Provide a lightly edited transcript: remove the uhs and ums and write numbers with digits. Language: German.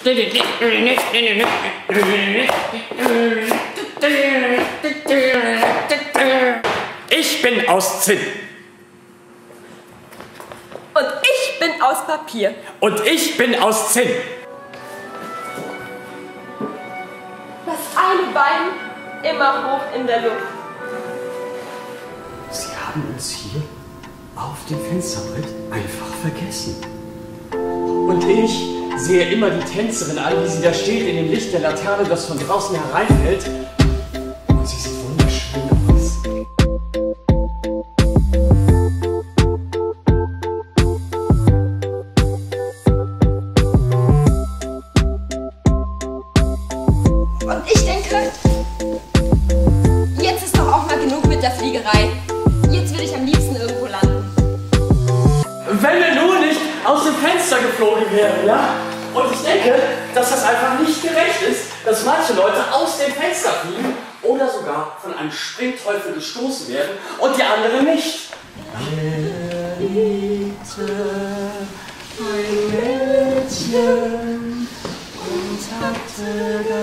Ich bin aus Zinn. Und ich bin aus Papier. Und ich bin aus Zinn. Das eine Bein immer hoch in der Luft. Sie haben uns hier auf dem Fensterbrett einfach vergessen. Und ich sehe immer die Tänzerin an, wie sie da steht in dem Licht der Laterne, das von draußen hereinfällt. Und sie sieht wunderschön aus. Und ich denke, jetzt ist doch auch mal genug mit der Fliegerei. Jetzt will ich am liebsten irgendwo landen. Wenn wir nur nicht aus dem Fenster geflogen wären, ja? Und ich denke, dass das einfach nicht gerecht ist, dass manche Leute aus dem Fenster fliegen oder sogar von einem Springteufel gestoßen werden und die anderen nicht. Er liebte ein Mädchen und hatte